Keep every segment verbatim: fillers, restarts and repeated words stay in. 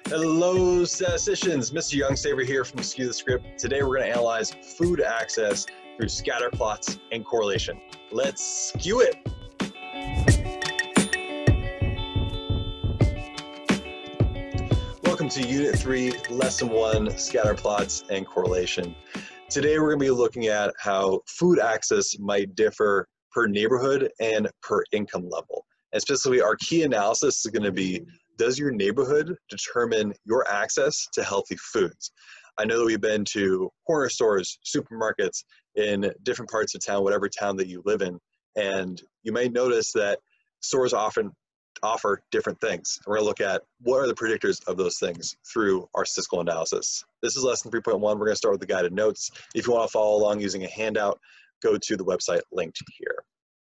Hello, statisticians. Mister Youngsaver here from Skew the Script. Today we're going to analyze food access through scatterplots and correlation. Let's skew it. Welcome to Unit three, Lesson one, Scatterplots and Correlation. Today we're going to be looking at how food access might differ per neighborhood and per income level. And specifically, our key analysis is going to be, does your neighborhood determine your access to healthy foods? I know that we've been to corner stores, supermarkets in different parts of town, whatever town that you live in, and you may notice that stores often offer different things. We're going to look at what are the predictors of those things through our statistical analysis. This is lesson three point one. We're going to start with the guided notes. If you want to follow along using a handout, go to the website linked here.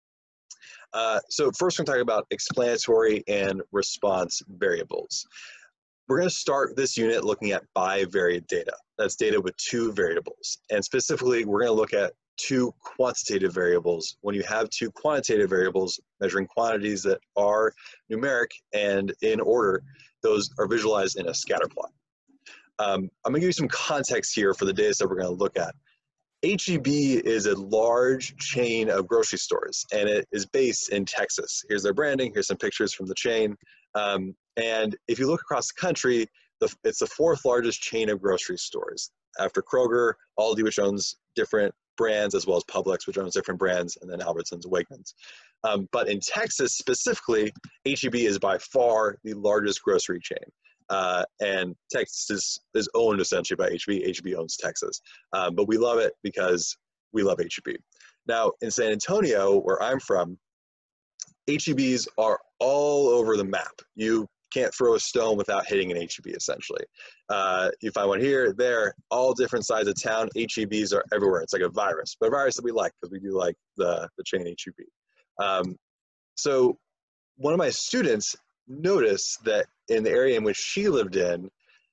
Uh, so first we're going to talk about explanatory and response variables. We're going to start this unit looking at bivariate data. That's data with two variables. And specifically, we're going to look at two quantitative variables. When you have two quantitative variables measuring quantities that are numeric and in order, those are visualized in a scatter plot. Um, I'm going to give you some context here for the data set we're going to look at. H E B is a large chain of grocery stores, and it is based in Texas. Here's their branding. Here's some pictures from the chain. Um, and if you look across the country, the, it's the fourth largest chain of grocery stores after Kroger, Aldi, which owns different brands, as well as Publix, which owns different brands, and then Albertsons and Wegmans. Um, but in Texas specifically, H E B is by far the largest grocery chain. Uh, and Texas is, is owned essentially by H E B. H E B owns Texas. Um, but we love it because we love H E B. Now, in San Antonio, where I'm from, H E Bs are all over the map. You can't throw a stone without hitting an H E B, essentially. Uh, you find one here, there, all different sides of town. H E Bs are everywhere. It's like a virus, but a virus that we like because we do like the, the chain H E B. Um, so one of my students noticed that in the area in which she lived in,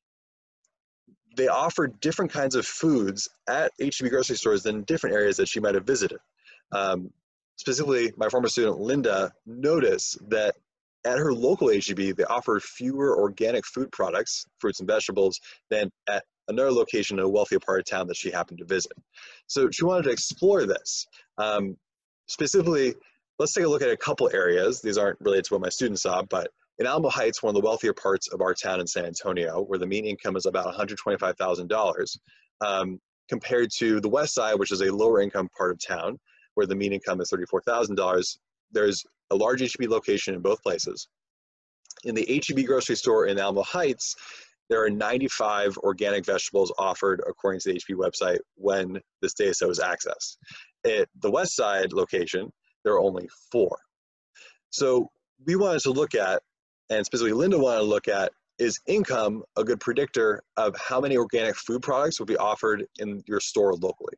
they offered different kinds of foods at H E B grocery stores than different areas that she might have visited. Um, specifically, my former student Linda noticed that at her local H E B, they offered fewer organic food products, fruits and vegetables, than at another location in a wealthier part of town that she happened to visit. So she wanted to explore this. Um, specifically, let's take a look at a couple areas. These aren't related to what my students saw, but in Alamo Heights, one of the wealthier parts of our town in San Antonio, where the mean income is about one hundred twenty-five thousand dollars, um, compared to the west side, which is a lower income part of town, where the mean income is thirty-four thousand dollars, there's a large H E B location in both places. In the H E B grocery store in Alamo Heights, there are ninety-five organic vegetables offered according to the H E B website when this data set was accessed. At the west side location, there are only four. So we wanted to look at, and specifically Linda wanted to look at, is income a good predictor of how many organic food products will be offered in your store locally?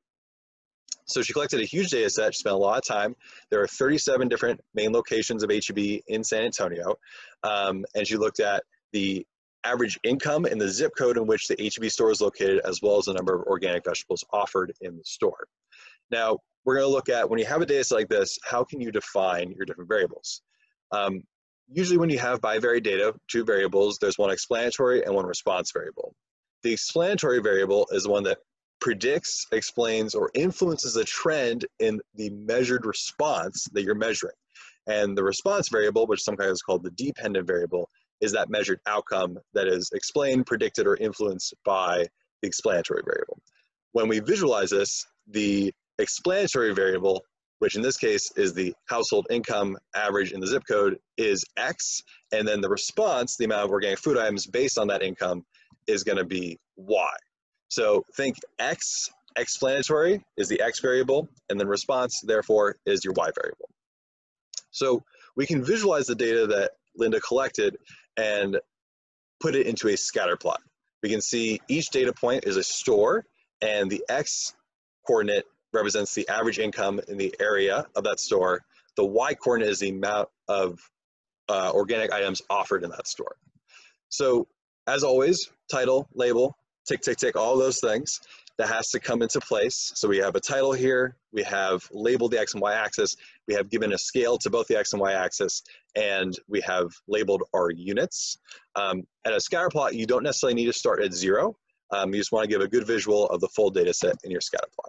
So she collected a huge data set. She spent a lot of time. There are thirty-seven different main locations of H E B in San Antonio. Um, and she looked at the average income and the zip code in which the H E B store is located, as well as the number of organic vegetables offered in the store. Now, we're going to look at, when you have a data set like this, how can you define your different variables? Um, usually when you have bivariate data, two variables, there's one explanatory and one response variable. The explanatory variable is the one that predicts, explains, or influences a trend in the measured response that you're measuring. And the response variable, which sometimes is called the dependent variable, is that measured outcome that is explained, predicted, or influenced by the explanatory variable. When we visualize this, the explanatory variable, which in this case is the household income average in the zip code, is X, and then the response, the amount of organic food items based on that income, is going to be Y. So think X explanatory is the X variable, and then response, therefore, is your Y variable. So we can visualize the data that Linda collected and put it into a scatter plot. We can see each data point is a store, and the X coordinate represents the average income in the area of that store. The Y coordinate is the amount of uh, organic items offered in that store. So as always, title, label, tick, tick, tick, all those things. that has to come into place. So we have a title here, we have labeled the X and Y axis, we have given a scale to both the X and Y axis, and we have labeled our units. Um, at a scatter plot, you don't necessarily need to start at zero. Um, you just want to give a good visual of the full data set in your scatter plot.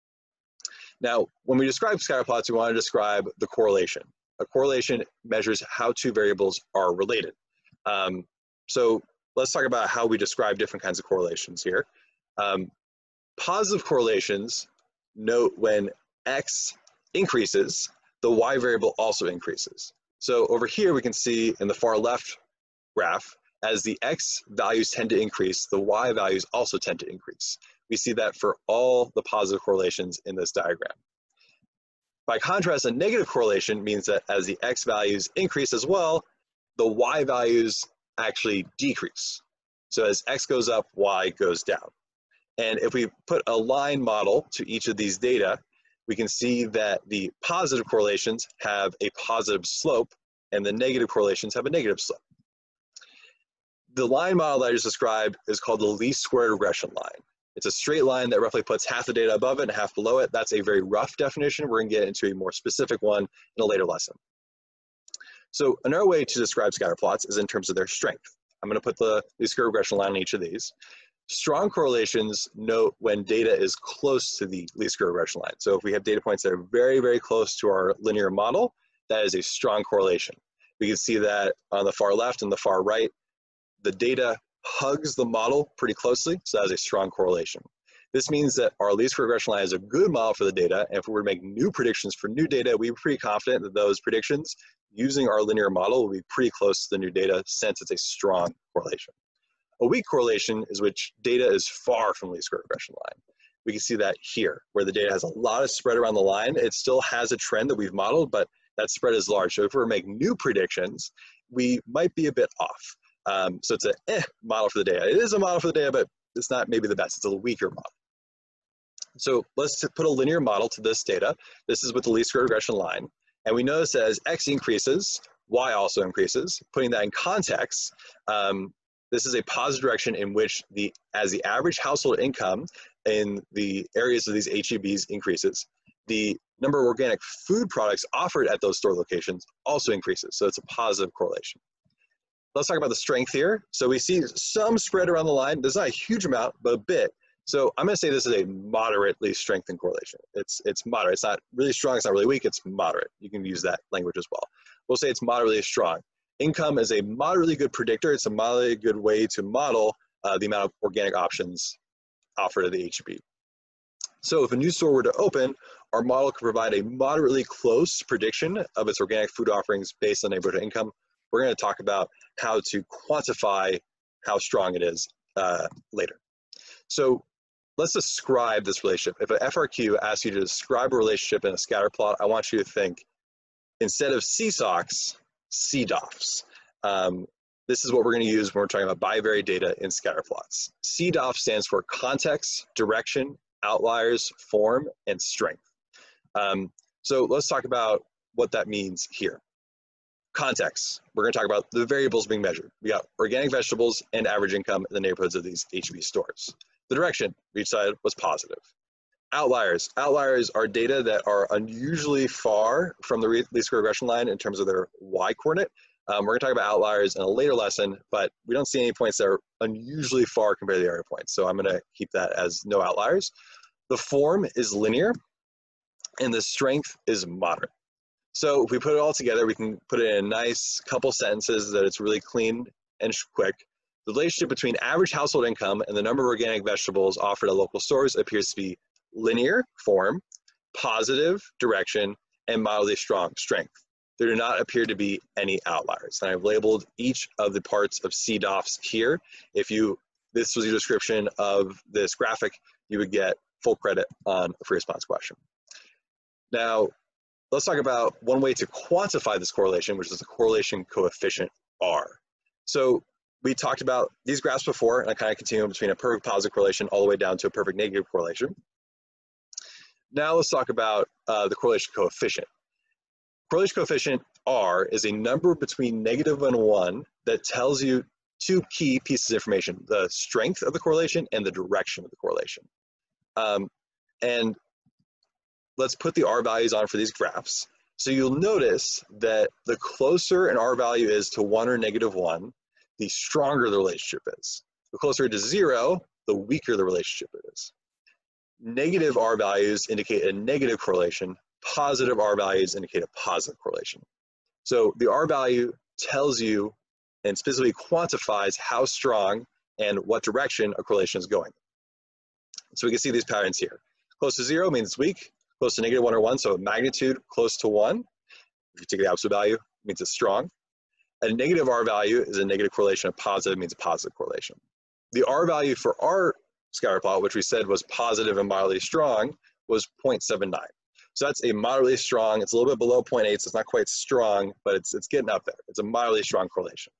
Now, when we describe scatter plots, we want to describe the correlation. A correlation measures how two variables are related. Um, so let's talk about how we describe different kinds of correlations here. Um, positive correlations note when X increases, the Y variable also increases. So over here, we can see in the far left graph, as the X values tend to increase, the Y values also tend to increase. We see that for all the positive correlations in this diagram. By contrast, a negative correlation means that as the X values increase as well, the Y values actually decrease. So as X goes up, Y goes down. And if we put a line model to each of these data, we can see that the positive correlations have a positive slope and the negative correlations have a negative slope. The line model that I just described is called the least squared regression line. It's a straight line that roughly puts half the data above it and half below it. That's a very rough definition. We're going to get into a more specific one in a later lesson. So another way to describe scatter plots is in terms of their strength. I'm going to put the least squared regression line on each of these. Strong correlations note when data is close to the least squared regression line. So if we have data points that are very, very close to our linear model, that is a strong correlation. We can see that on the far left and the far right, the data hugs the model pretty closely, so that is a strong correlation. This means that our least squared regression line is a good model for the data, and if we were to make new predictions for new data, we're pretty confident that those predictions using our linear model will be pretty close to the new data since it's a strong correlation. A weak correlation is which data is far from least squared regression line. We can see that here, where the data has a lot of spread around the line. It still has a trend that we've modeled, but that spread is large. So if we were to make new predictions, we might be a bit off. Um, so it's a eh model for the data. It is a model for the data, but it's not maybe the best. It's a weaker model. So let's put a linear model to this data. This is with the least squared regression line. And we notice that as X increases, Y also increases. Putting that in context, um, this is a positive direction in which the as the average household income in the areas of these H E Bs increases, the number of organic food products offered at those store locations also increases. So it's a positive correlation. Let's talk about the strength here. So we see some spread around the line. There's not a huge amount, but a bit. So I'm going to say this is a moderately strengthened correlation. It's, it's moderate. It's not really strong. It's not really weak. It's moderate. You can use that language as well. We'll say it's moderately strong. Income is a moderately good predictor. It's a moderately good way to model uh, the amount of organic options offered at the H E B. So if a new store were to open, our model could provide a moderately close prediction of its organic food offerings based on neighborhood income. We're going to talk about how to quantify how strong it is uh, later. So let's describe this relationship. If an F R Q asks you to describe a relationship in a scatter plot, I want you to think, instead of C SOCs, C D O Fs. Um, this is what we're going to use when we're talking about bivariate data in scatter plots. C D O F stands for context, direction, outliers, form, and strength. Um, so let's talk about what that means here. Context, we're going to talk about the variables being measured. We got organic vegetables and average income in the neighborhoods of these H E B stores. The direction we decided was positive. Outliers, outliers are data that are unusually far from the least squared regression line in terms of their Y coordinate. Um, we're going to talk about outliers in a later lesson, but we don't see any points that are unusually far compared to the area points. So I'm going to keep that as no outliers. The form is linear and the strength is moderate. So if we put it all together, we can put it in a nice couple sentences that it's really clean and quick. The relationship between average household income and the number of organic vegetables offered at local stores appears to be linear form, positive direction, and mildly strong strength. There do not appear to be any outliers. And I've labeled each of the parts of C D O Fs here. If you, this was your description of this graphic, you would get full credit on a free response question. Now, let's talk about one way to quantify this correlation, which is the correlation coefficient R. So we talked about these graphs before, and I kind of continue between a perfect positive correlation all the way down to a perfect negative correlation. Now let's talk about uh, the correlation coefficient. Correlation coefficient R is a number between negative and one that tells you two key pieces of information, the strength of the correlation and the direction of the correlation. Um, and let's put the R values on for these graphs. So you'll notice that the closer an R value is to one or negative one, the stronger the relationship is. The closer it is to zero, the weaker the relationship is. Negative R values indicate a negative correlation. Positive R values indicate a positive correlation. So the R value tells you and specifically quantifies how strong and what direction a correlation is going. So we can see these patterns here. Close to zero means it's weak. Close to negative one or one, so magnitude close to one. If you take the absolute value, it means it's strong. A negative R value is a negative correlation. A positive means a positive correlation. The R value for our scatter plot, which we said was positive and mildly strong, was zero point seven nine. So that's a moderately strong, it's a little bit below zero point eight, so it's not quite strong, but it's, it's getting up there. It's a moderately strong correlation.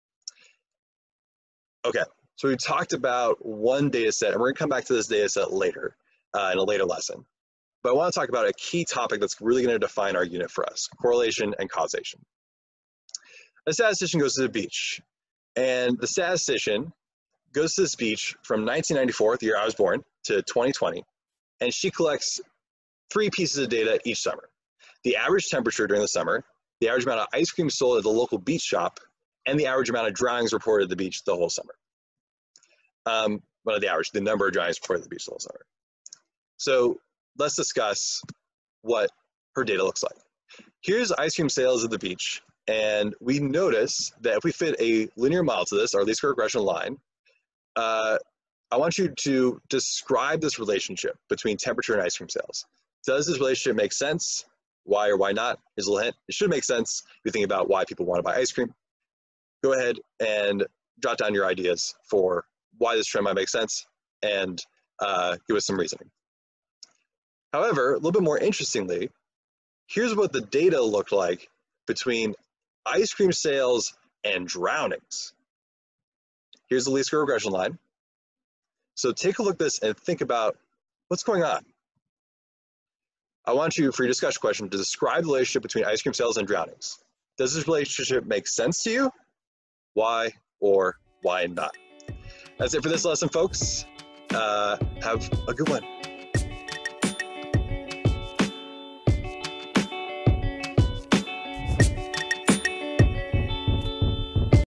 Okay, so we talked about one data set, and we're gonna come back to this data set later uh, in a later lesson. But I wanna talk about a key topic that's really gonna define our unit for us, correlation and causation. A statistician goes to the beach, and the statistician goes to this beach from nineteen ninety-four, the year I was born, to twenty twenty, and she collects three pieces of data each summer. The average temperature during the summer, the average amount of ice cream sold at the local beach shop, and the average amount of drownings reported at the beach the whole summer. Um, well, the average, the number of drownings reported at the beach the whole summer. So let's discuss what her data looks like. Here's ice cream sales at the beach, and we notice that if we fit a linear model to this, our least square regression line, uh, I want you to describe this relationship between temperature and ice cream sales. Does this relationship make sense? Why or why not? Here's a little hint. It should make sense if you think about why people want to buy ice cream. Go ahead and jot down your ideas for why this trend might make sense and uh, give us some reasoning. However, a little bit more interestingly, here's what the data looked like between ice cream sales and drownings. Here's the least square regression line. So take a look at this and think about what's going on. I want you, for your discussion question, to describe the relationship between ice cream sales and drownings. Does this relationship make sense to you? Why or why not? That's it for this lesson, folks. Uh, have a good one.